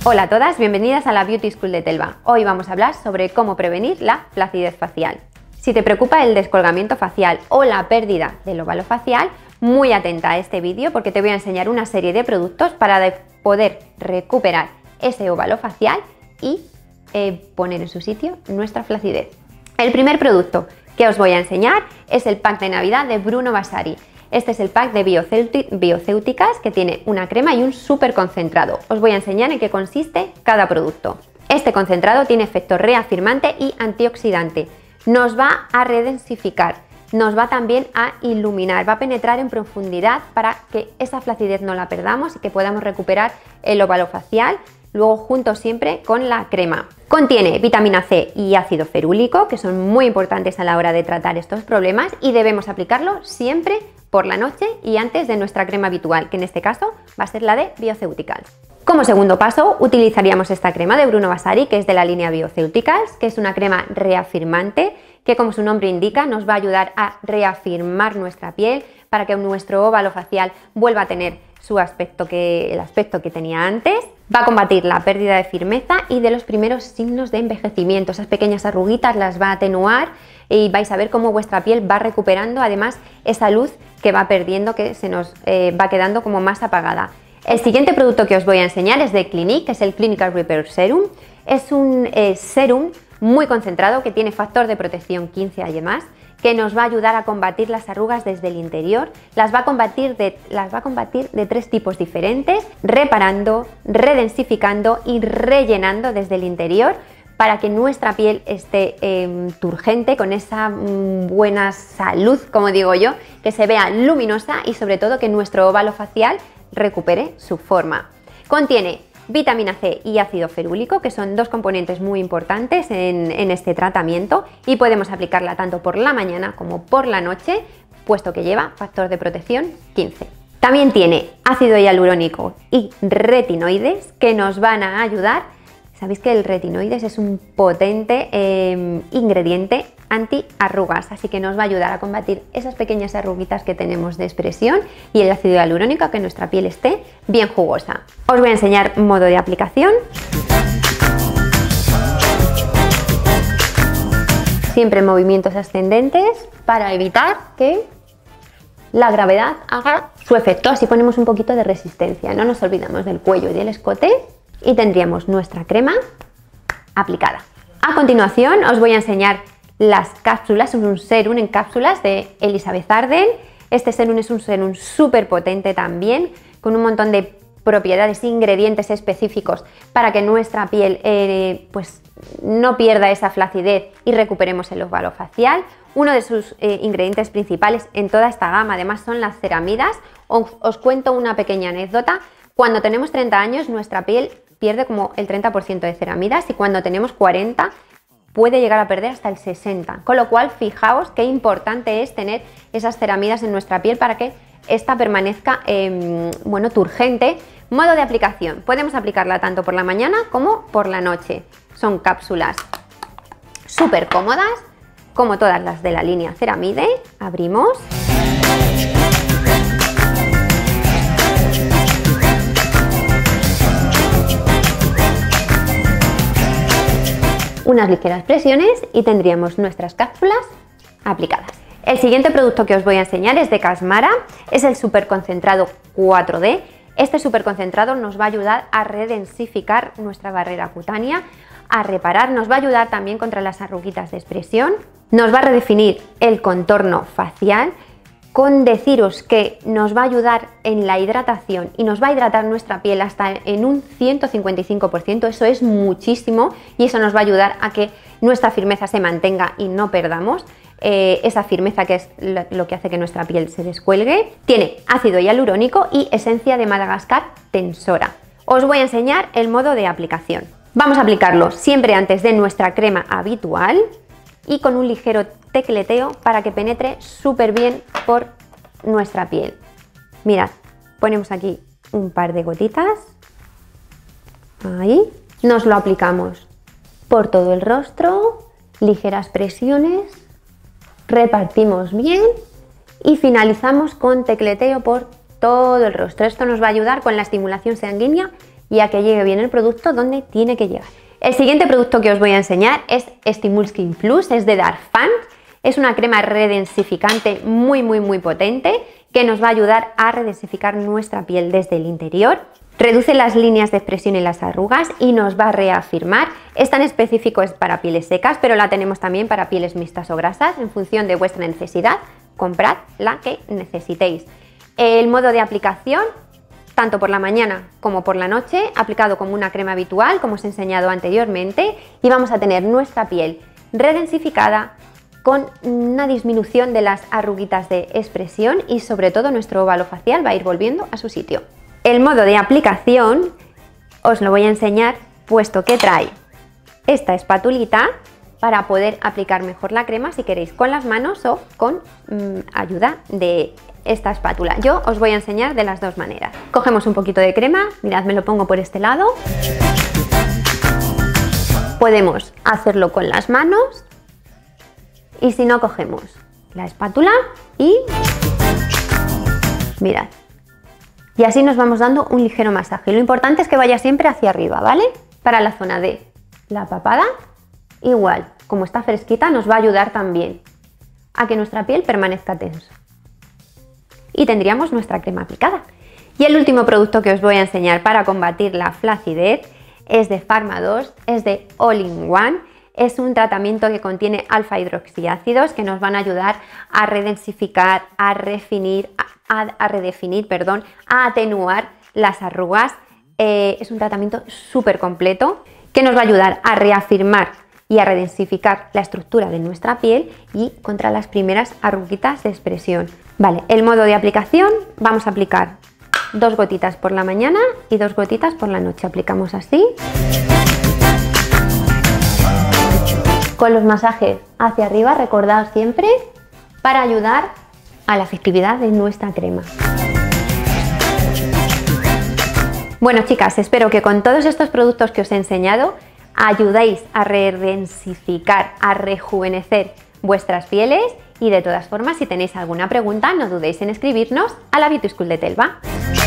Hola a todas, bienvenidas a la Beauty School de Telva. Hoy vamos a hablar sobre cómo prevenir la flacidez facial. Si te preocupa el descolgamiento facial o la pérdida del óvalo facial, muy atenta a este vídeo porque te voy a enseñar una serie de productos para poder recuperar ese óvalo facial y poner en su sitio nuestra flacidez. El primer producto que os voy a enseñar es el pack de Navidad de Bruno Vasari. Este es el pack de Biocéuticas que tiene una crema y un súper concentrado. Os voy a enseñar en qué consiste cada producto. Este concentrado tiene efecto reafirmante y antioxidante. Nos va a redensificar, nos va también a iluminar, va a penetrar en profundidad para que esa flacidez no la perdamos y que podamos recuperar el óvalo facial, luego junto siempre con la crema. Contiene vitamina C y ácido ferúlico, que son muy importantes a la hora de tratar estos problemas y debemos aplicarlo siempre por la noche y antes de nuestra crema habitual, que en este caso va a ser la de Bioceuticals. Como segundo paso utilizaríamos esta crema de Bruno Vasari, que es de la línea Bioceuticals, que es una crema reafirmante, que como su nombre indica nos va a ayudar a reafirmar nuestra piel para que nuestro óvalo facial vuelva a tener el aspecto que tenía antes. Va a combatir la pérdida de firmeza y de los primeros signos de envejecimiento. Esas pequeñas arruguitas las va a atenuar y vais a ver cómo vuestra piel va recuperando además esa luz que va perdiendo, que se nos va quedando como más apagada. El siguiente producto que os voy a enseñar es de Clinique, que es el Clinical Repair Serum. Es un serum muy concentrado que tiene factor de protección 15 además, que nos va a ayudar a combatir las arrugas desde el interior. Las va a combatir de tres tipos diferentes: reparando, redensificando y rellenando desde el interior, para que nuestra piel esté turgente, con esa buena salud, como digo yo, que se vea luminosa y sobre todo que nuestro óvalo facial recupere su forma. Contiene vitamina C y ácido ferúlico, que son dos componentes muy importantes en este tratamiento, y podemos aplicarla tanto por la mañana como por la noche, puesto que lleva factor de protección 15. También tiene ácido hialurónico y retinoides que nos van a ayudar. Sabéis que el retinoides es un potente ingrediente antiarrugas, así que nos va a ayudar a combatir esas pequeñas arruguitas que tenemos de expresión, y el ácido hialurónico a que nuestra piel esté bien jugosa. Os voy a enseñar modo de aplicación. Siempre en movimientos ascendentes para evitar que la gravedad haga su efecto. Así ponemos un poquito de resistencia, no nos olvidamos del cuello y del escote. Y tendríamos nuestra crema aplicada. A continuación os voy a enseñar las cápsulas, es un serum en cápsulas de Elizabeth Arden. Este serum es un serum súper potente también, con un montón de propiedades e ingredientes específicos para que nuestra piel pues no pierda esa flacidez y recuperemos el óvalo facial. Uno de sus ingredientes principales en toda esta gama además son las ceramidas. Os cuento una pequeña anécdota. Cuando tenemos 30 años nuestra piel pierde como el 30% de ceramidas, y cuando tenemos 40 puede llegar a perder hasta el 60%, con lo cual fijaos qué importante es tener esas ceramidas en nuestra piel para que esta permanezca turgente. Modo de aplicación: podemos aplicarla tanto por la mañana como por la noche. Son cápsulas súper cómodas, como todas las de la línea Ceramide. Abrimos. Unas ligeras presiones y tendríamos nuestras cápsulas aplicadas. El siguiente producto que os voy a enseñar es de Casmara, es el superconcentrado 4D. Este superconcentrado nos va a ayudar a redensificar nuestra barrera cutánea, a reparar, nos va a ayudar también contra las arruguitas de expresión, nos va a redefinir el contorno facial, con deciros que nos va a ayudar en la hidratación y nos va a hidratar nuestra piel hasta en un 155%, eso es muchísimo, y eso nos va a ayudar a que nuestra firmeza se mantenga y no perdamos esa firmeza, que es lo que hace que nuestra piel se descuelgue. Tiene ácido hialurónico y esencia de Madagascar tensora. Os voy a enseñar el modo de aplicación. Vamos a aplicarlo siempre antes de nuestra crema habitual y con un ligero tecleteo para que penetre súper bien por nuestra piel. Mirad, ponemos aquí un par de gotitas, ahí, nos lo aplicamos por todo el rostro, ligeras presiones, repartimos bien y finalizamos con tecleteo por todo el rostro. Esto nos va a ayudar con la estimulación sanguínea y a que llegue bien el producto donde tiene que llegar. El siguiente producto que os voy a enseñar es Stimulskin Plus, es de Darphin. Es una crema redensificante muy potente que nos va a ayudar a redensificar nuestra piel desde el interior. Reduce las líneas de expresión y las arrugas y nos va a reafirmar. Esta en específico es para pieles secas, pero la tenemos también para pieles mixtas o grasas. En función de vuestra necesidad, comprad la que necesitéis. El modo de aplicación, tanto por la mañana como por la noche, aplicado como una crema habitual, como os he enseñado anteriormente, y vamos a tener nuestra piel redensificada con una disminución de las arruguitas de expresión y sobre todo nuestro óvalo facial va a ir volviendo a su sitio. El modo de aplicación os lo voy a enseñar puesto que trae esta espatulita para poder aplicar mejor la crema si queréis con las manos o con ayuda de esta espátula. Yo os voy a enseñar de las dos maneras. Cogemos un poquito de crema, mirad, me lo pongo por este lado. Podemos hacerlo con las manos y si no, cogemos la espátula y mirad. Y así nos vamos dando un ligero masaje. Lo importante es que vaya siempre hacia arriba, ¿vale? Para la zona de la papada, igual, como está fresquita, nos va a ayudar también a que nuestra piel permanezca tensa. Y tendríamos nuestra crema aplicada. Y el último producto que os voy a enseñar para combatir la flacidez es de Pharma2, es de All-in-One. Es un tratamiento que contiene alfa hidroxiácidos que nos van a ayudar a redensificar, a redefinir, a atenuar las arrugas. Es un tratamiento súper completo que nos va a ayudar a reafirmar y a redensificar la estructura de nuestra piel y contra las primeras arruguitas de expresión. Vale, el modo de aplicación, vamos a aplicar 2 gotitas por la mañana y 2 gotitas por la noche. Aplicamos así. Con los masajes hacia arriba, recordad siempre, para ayudar a la efectividad de nuestra crema. Bueno, chicas, espero que con todos estos productos que os he enseñado ayudéis a redensificar, a rejuvenecer vuestras pieles y de todas formas, si tenéis alguna pregunta, no dudéis en escribirnos a la Beauty School de Telva.